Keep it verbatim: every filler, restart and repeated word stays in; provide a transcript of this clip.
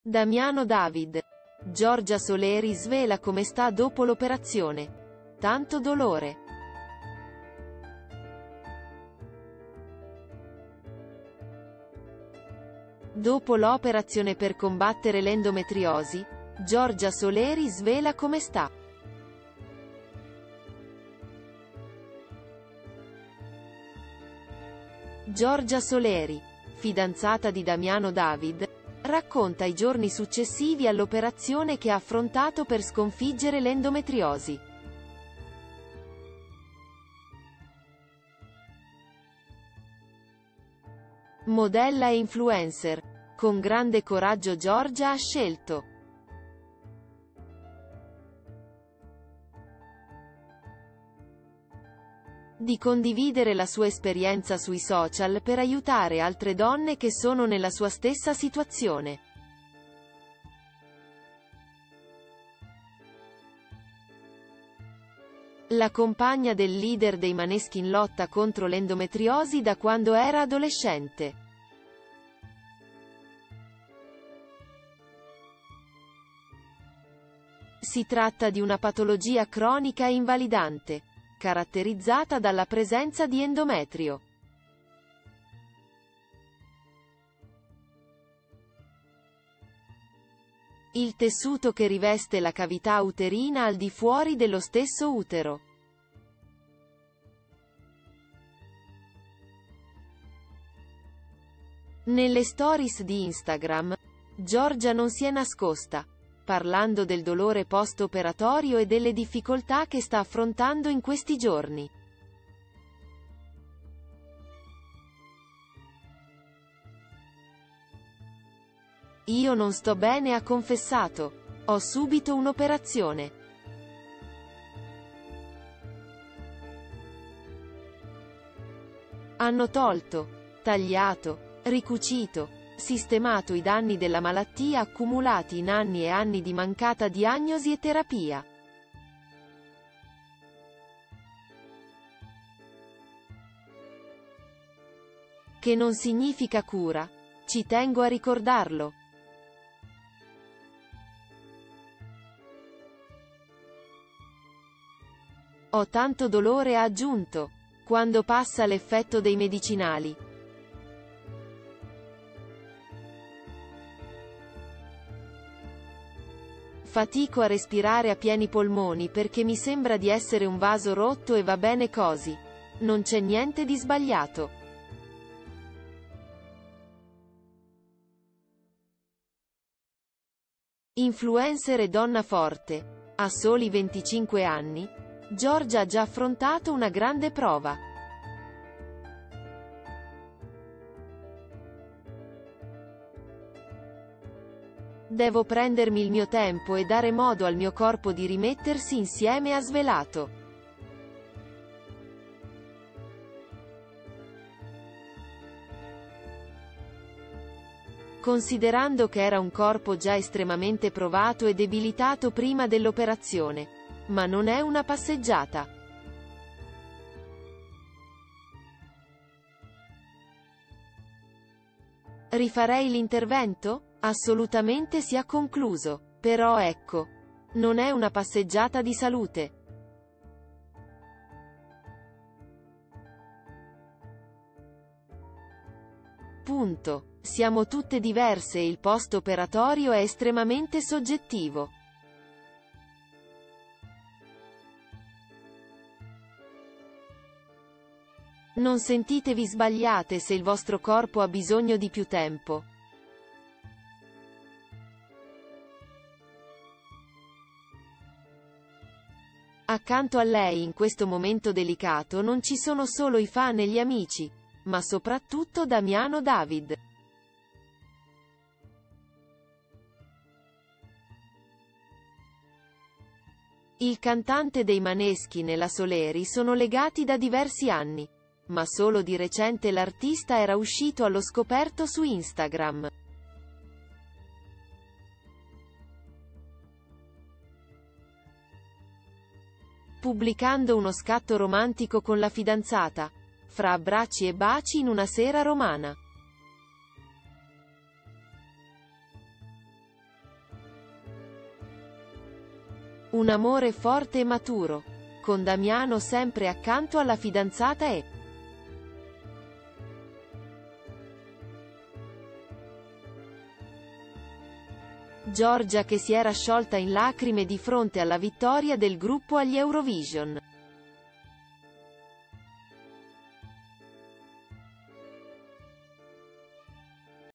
Damiano David. Giorgia Soleri svela come sta dopo l'operazione. Tanto dolore. Dopo l'operazione per combattere l'endometriosi, Giorgia Soleri svela come sta. Giorgia Soleri, fidanzata di Damiano David, racconta i giorni successivi all'operazione che ha affrontato per sconfiggere l'endometriosi. Modella e influencer. Con grande coraggio Giorgia ha scelto di condividere la sua esperienza sui social per aiutare altre donne che sono nella sua stessa situazione. La compagna del leader dei Maneskin lotta contro l'endometriosi da quando era adolescente. Si tratta di una patologia cronica e invalidante, caratterizzata dalla presenza di endometrio. Il tessuto che riveste la cavità uterina al di fuori dello stesso utero. Nelle stories di Instagram, Giorgia non si è nascosta, parlando del dolore post-operatorio e delle difficoltà che sta affrontando in questi giorni. Io non sto bene, ha confessato. Ho subito un'operazione. Hanno tolto, tagliato, ricucito, sistemato i danni della malattia accumulati in anni e anni di mancata diagnosi e terapia. Che non significa cura. Ci tengo a ricordarlo. Ho tanto dolore, ha aggiunto, quando passa l'effetto dei medicinali. Fatico a respirare a pieni polmoni perché mi sembra di essere un vaso rotto e va bene così. Non c'è niente di sbagliato. Influencer e donna forte. A soli venticinque anni, Giorgia ha già affrontato una grande prova. Devo prendermi il mio tempo e dare modo al mio corpo di rimettersi insieme, ha svelato. Considerando che era un corpo già estremamente provato e debilitato prima dell'operazione. Ma non è una passeggiata. Rifarei l'intervento? Assolutamente, si è concluso. Però ecco, non è una passeggiata di salute. Punto. Siamo tutte diverse e il post-operatorio è estremamente soggettivo. Non sentitevi sbagliate se il vostro corpo ha bisogno di più tempo. Accanto a lei in questo momento delicato non ci sono solo i fan e gli amici, ma soprattutto Damiano David. Il cantante dei Maneskin e la Soleri sono legati da diversi anni, ma solo di recente l'artista era uscito allo scoperto su Instagram. Pubblicando uno scatto romantico con la fidanzata, fra abbracci e baci in una sera romana. Un amore forte e maturo, con Damiano sempre accanto alla fidanzata e Giorgia che si era sciolta in lacrime di fronte alla vittoria del gruppo agli Eurovision.